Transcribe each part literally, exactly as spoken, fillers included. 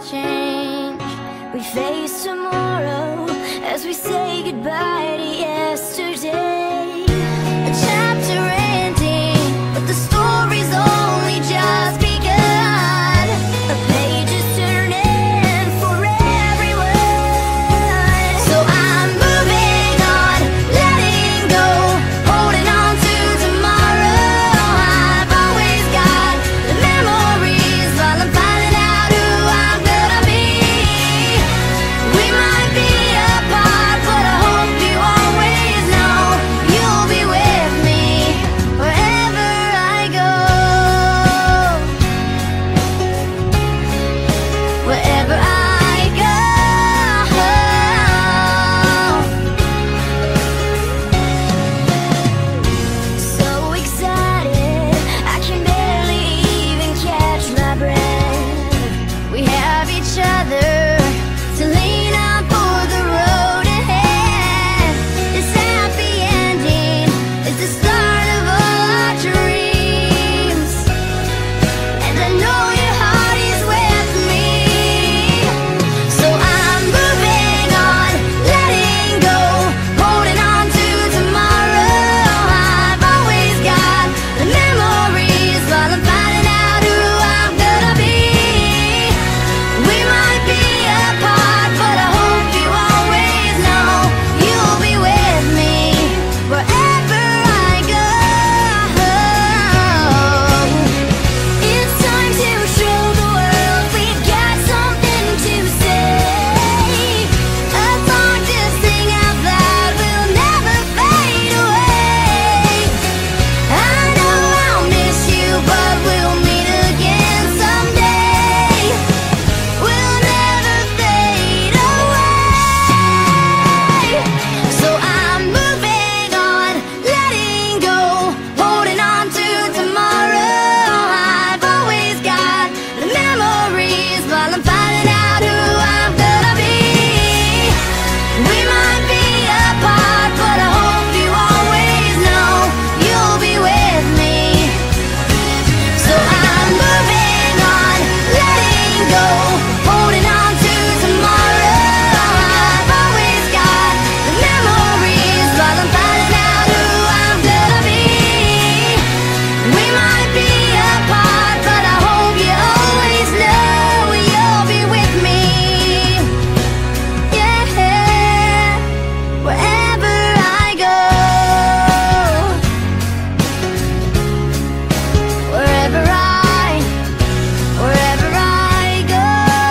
change. We face tomorrow as we say goodbye to yesterday. A chapter ending, but the story's only just begun. A page is turning for everyone. So I'm moving on, letting go, holding on to tomorrow. I've always got the memories while I'm finding out who I'm gonna be. We might be apart, but I hope you always know you'll be with me wherever I go. Wherever I go. So excited, I can barely even catch my breath. We have each other to lean on for the road ahead. This happy ending is the start of all our dreams, and I know your heart is with me. So I'm moving on, letting go, holding on to tomorrow. I've always got the memories while I'm finding out who I'm gonna be. We might be apart, but I hope you always know you'll be with me wherever I go. It's time to show the world we've got something to say. A song to sing out loud will never fade away. I know I'll miss you, but we'll meet again someday. We'll never fade away. So I'm moving on, letting go, holding on to tomorrow. I've always got the memories while I'm finding out who I'm gonna be. We might be apart, but I hope you always know you'll be with me. So I'm moving on, letting go, holding on to tomorrow. I've always got the memories while I'm finding out who I'm gonna be. We might be apart, but I hope you always know you'll be with me. Yeah, wherever I go. Wherever I, wherever I go.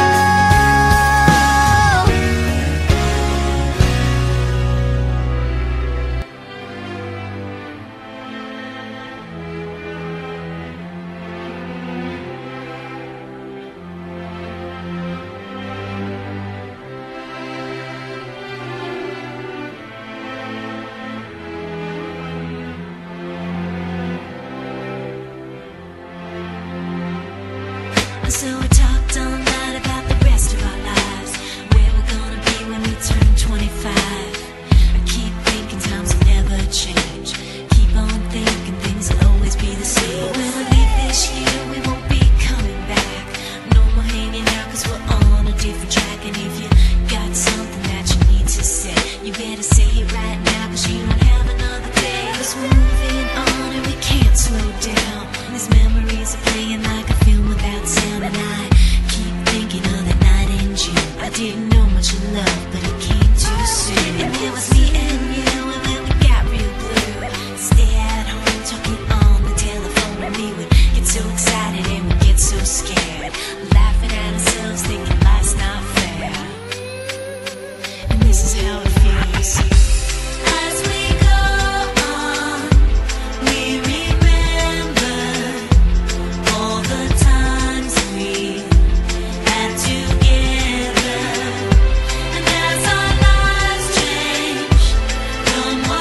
So we talked all night about the rest of our lives, where we're gonna be when we turn twenty-five. I keep thinking times will never change. Keep on thinking things will always be the same. But when we leave this year, we won't be coming back. No more hanging out, cause we're on a different track. And if you got something that you need to say, you better say it right now, cause you don't have another day. Cause we're moving on and we can't slow down. These memories are playing like a film without sound. And I keep thinking of that night in June. I didn't know much of love, but it came too soon. And it was me and you, and then we got real blue. Stay at home talking on the telephone, and we would get so excited and we'd get so scared, laughing at ourselves, thinking life's not fair. And this is how it feels. As we go on, we remember all the times we had together. And as our lives change, come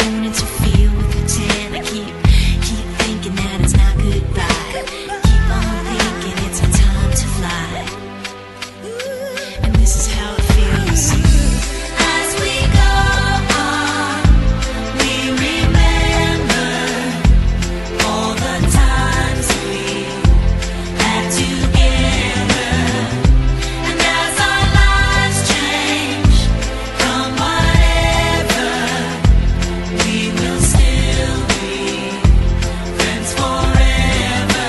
wanting to feel with pretend. I keep, keep thinking that it's not goodbye. Keep on thinking it's our time to fly. And this is how it feels. As we go on, we remember all the times we had together. And as our lives change from whatever, we will still be friends forever.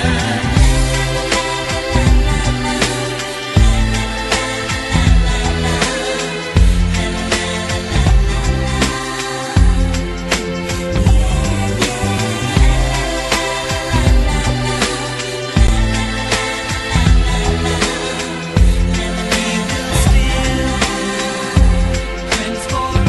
Friends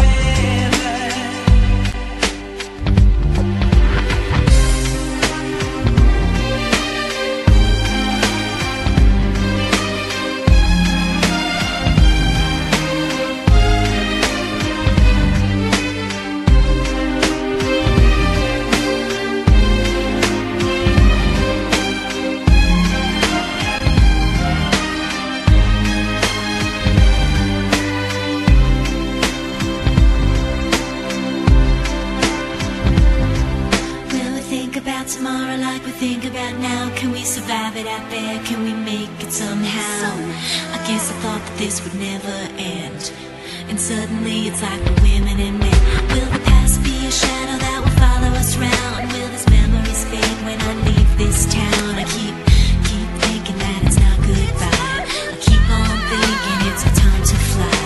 Will we think about tomorrow like we think about now? Can we survive it out there? Can we make it somehow? I guess I thought that this would never end, and suddenly it's like we're women and men. Will the past be a shadow that will follow us round? Will these memories fade when I leave this town? I keep, keep thinking that it's not goodbye. I keep on thinking it's our time to fly.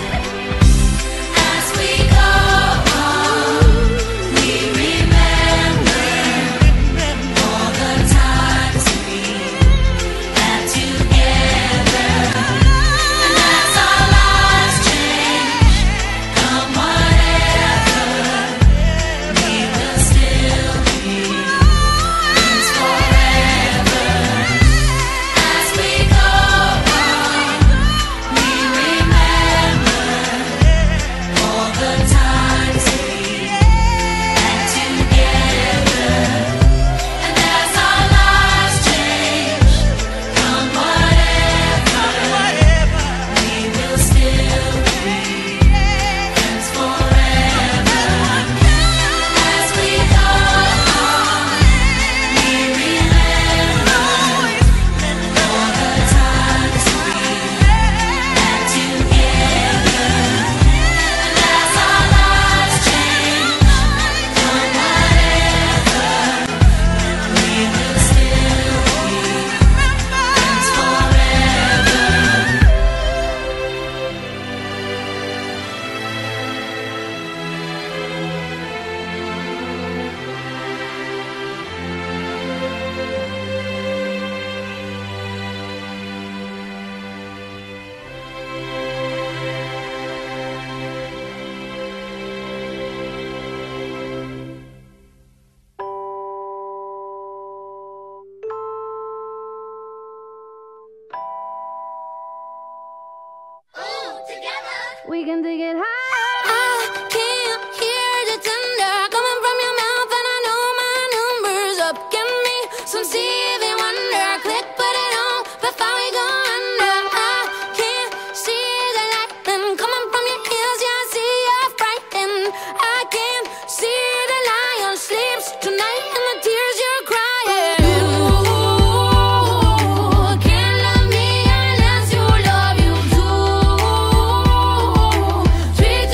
As we go on, we remember all the times we had together. And as our lives change from whatever, we will still be friends forever. As we go on, we remember all the times we had together. And as our lives change from whatever, we will still be friends forever. As we go on, we remember all the times we had together. And as our lives change from whatever, we will still be friends forever. We can take it high. I can't hear the thunder coming from your mouth, and I know my number's up. Give me some Stevie Wonder, click, put it on before we go under. I can't see the lightning coming from your ears, yeah, I see you're frightened. I can't see the lion sleeps tonight and the tears you're crying. Ooh, can't love me unless you love you too. Treat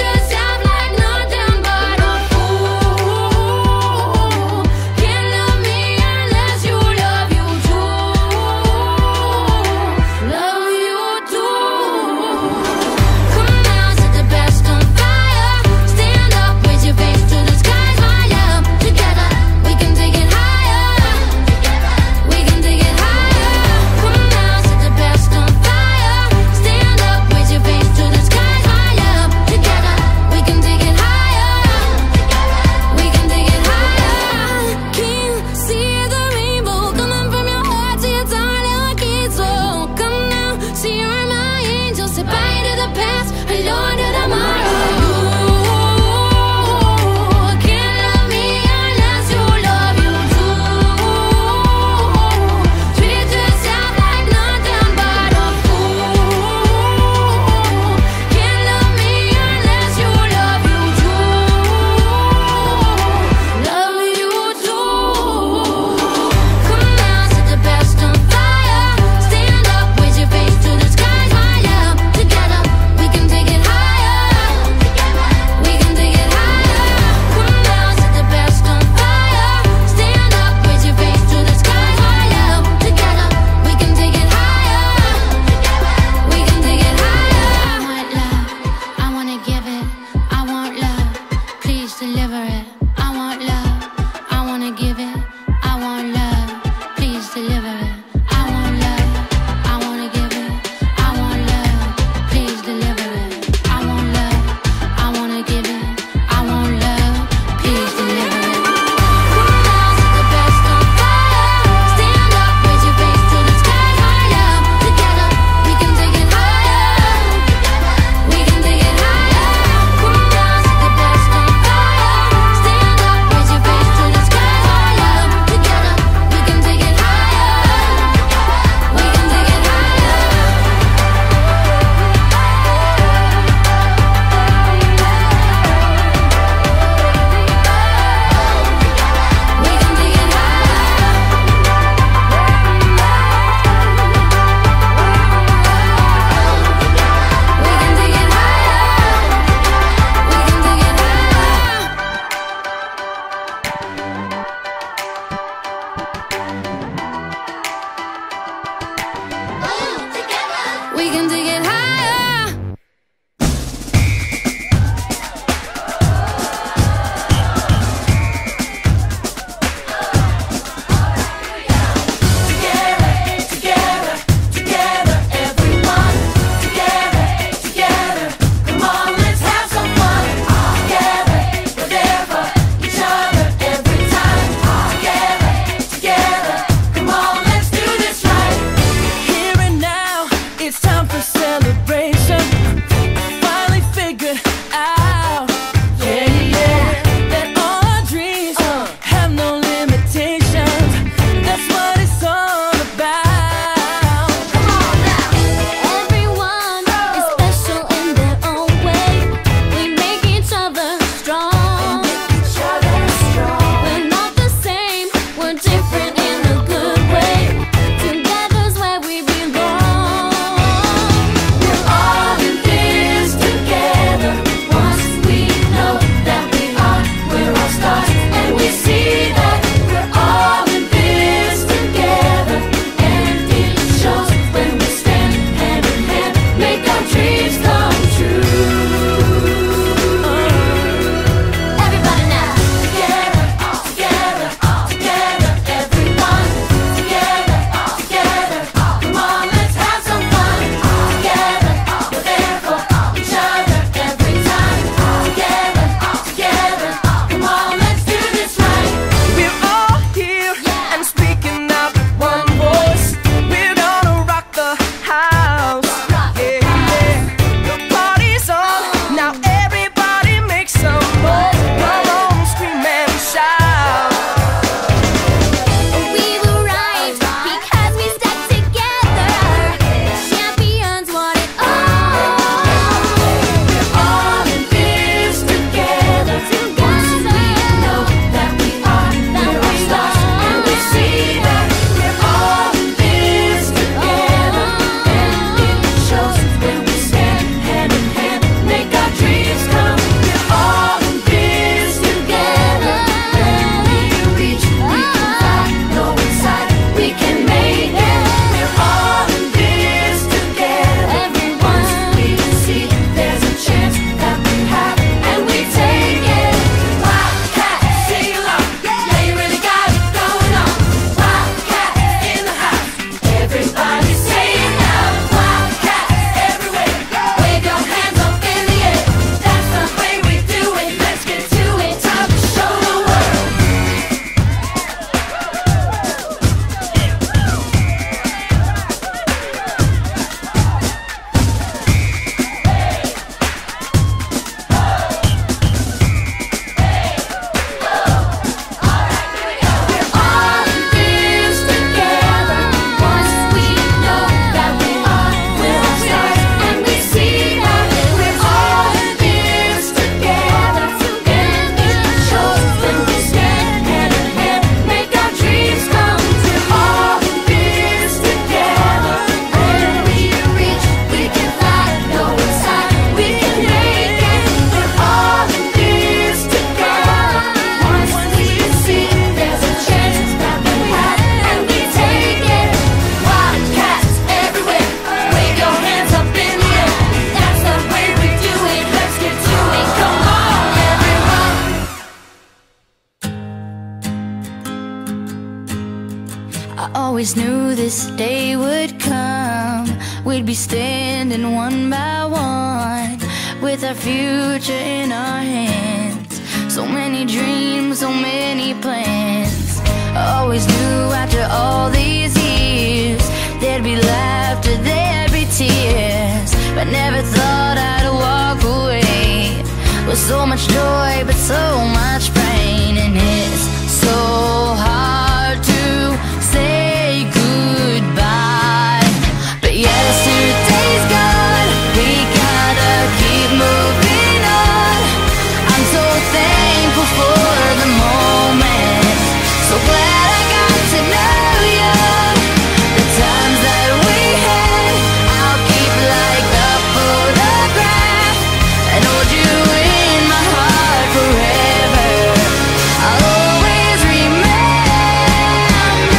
I always knew this day would come. We'd be standing one by one, with our future in our hands. So many dreams, so many plans. I always knew after all these years there'd be laughter, there'd be tears, but never thought I'd walk away with so much joy but so much pain. And it's so hard to say goodbye, but yesterday's gone, we gotta keep moving on. I'm so thankful for the moment, so glad I got to know you. The times that we had, I'll keep like a photograph and hold you in my heart forever. I'll always remember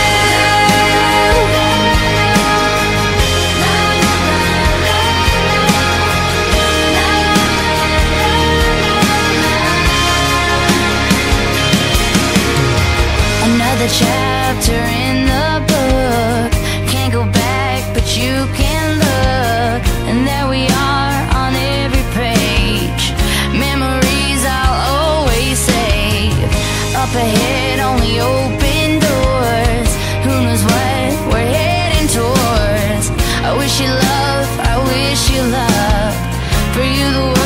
you. Another chapter in the book, can't go back but you can look, and there we are on every page. Memories I'll always save. Up ahead only open doors, who knows what we're heading towards. I wish you love, I wish you love, for you the